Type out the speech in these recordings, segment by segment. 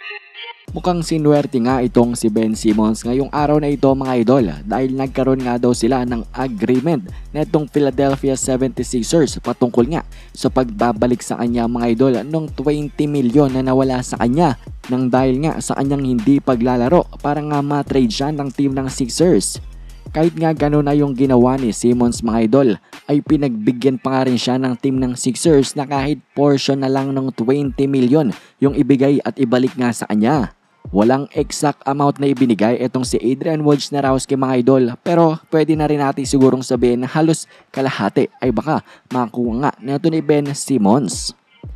Mukhang sinuwerte nga itong si Ben Simmons ngayong araw na ito mga idol dahil nagkaroon nga daw sila ng agreement netong Philadelphia 76ers patungkol nga sa pagbabalik sa kanya mga idol ng 20 milyon na nawala sa kanya nang dahil nga sa kanyang hindi paglalaro para nga ma-trade siya ng team ng Sixers. Kahit nga gano'n na yung ginawa ni Simmons mga idol ay pinagbigyan pa nga rin siya ng team ng Sixers na kahit portion na lang ng 20 milyon yung ibigay at ibalik nga sa kanya. Walang exact amount na ibinigay itong si Adrian Wojnarowski mga idol pero pwede na rin natin sigurong sabihin na halos kalahati ay baka makuha nga nito ni Ben Simmons.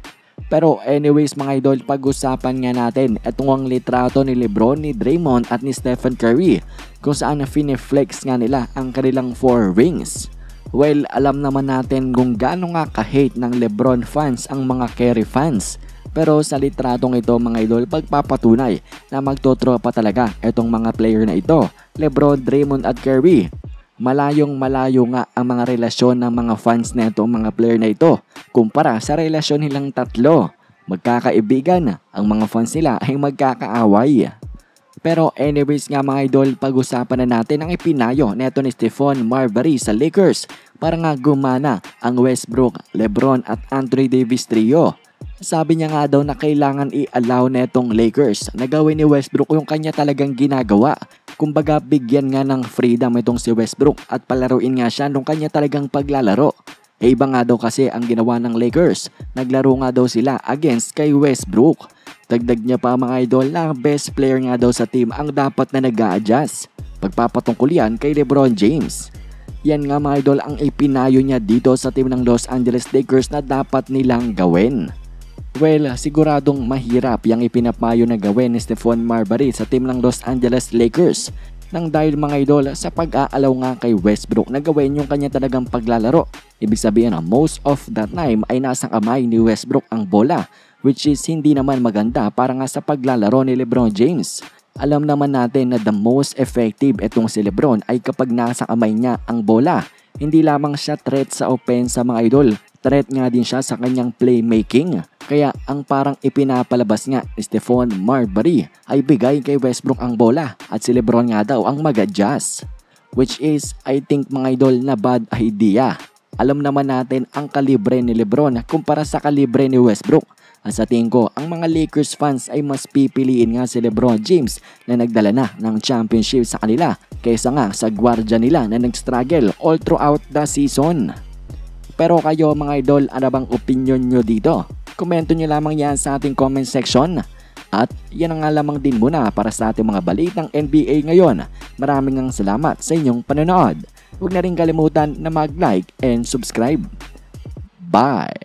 Pero anyways mga idol, pag-usapan nga natin itong litrato ni Lebron, ni Draymond at ni Stephen Curry kung saan fine-flex nga nila ang kanilang 4 rings. Well, alam naman natin kung gaano nga ka-hate ng Lebron fans ang mga Curry fans. Pero sa litratong ito mga idol, pagpapatunay na magtotropa talaga itong mga player na ito, Lebron, Draymond at Curry. Malayong malayo nga ang mga relasyon ng mga fans na itong mga player na ito kumpara sa relasyon nilang tatlo. Magkakaibigan, ang mga fans nila ay magkakaaway. Pero anyways nga mga idol, pag-usapan na natin ang ipinayo neto ni Stephon Marbury sa Lakers para nga gumana ang Westbrook, Lebron at Anthony Davis trio. Sabi niya nga daw na kailangan i-allow netong Lakers na gawin ni Westbrook yung kanya talagang ginagawa. Kumbaga bigyan nga ng freedom itong si Westbrook at palaruin nga siya nung kanya talagang paglalaro. Iba nga daw kasi ang ginawa ng Lakers. Naglaro nga daw sila against kay Westbrook. Dagdag niya pa mga idol na best player nga daw sa team ang dapat na nag-a-adjust. Pagpapatungkol yan kay LeBron James. Yan nga mga idol ang ipinayo niya dito sa team ng Los Angeles Lakers na dapat nilang gawin. Well, siguradong mahirap yung ipinapayo na gawin ni Stephon Marbury sa team ng Los Angeles Lakers nang dahil mga idol sa pag-aalaw nga kay Westbrook na gawin yung kanya talagang paglalaro. Ibig sabihin na most of that time ay nasa kamay ni Westbrook ang bola, which is hindi naman maganda para nga sa paglalaro ni LeBron James. Alam naman natin na the most effective itong si LeBron ay kapag nasa kamay niya ang bola. Hindi lamang siya threat sa opensa mga idol, threat nga din siya sa kanyang playmaking. Kaya ang parang ipinapalabas nga ni Stephon Marbury ay bigay kay Westbrook ang bola at si LeBron nga daw ang mag-adjust. Which is I think mga idol na bad idea. Alam naman natin ang kalibre ni LeBron kumpara sa kalibre ni Westbrook. At sa tingin ko, ang mga Lakers fans ay mas pipiliin nga si LeBron James na nagdala na ng championship sa kanila kaysa nga sa gwardiya nila na nag-struggle all throughout the season. Pero kayo mga idol, ano bang opinion nyo dito? Komento nyo lamang yan sa ating comment section. At yan ang nga lamang din muna para sa ating mga balitang NBA ngayon. Maraming salamat sa inyong panonood. Huwag na rin kalimutan na mag-like and subscribe. Bye!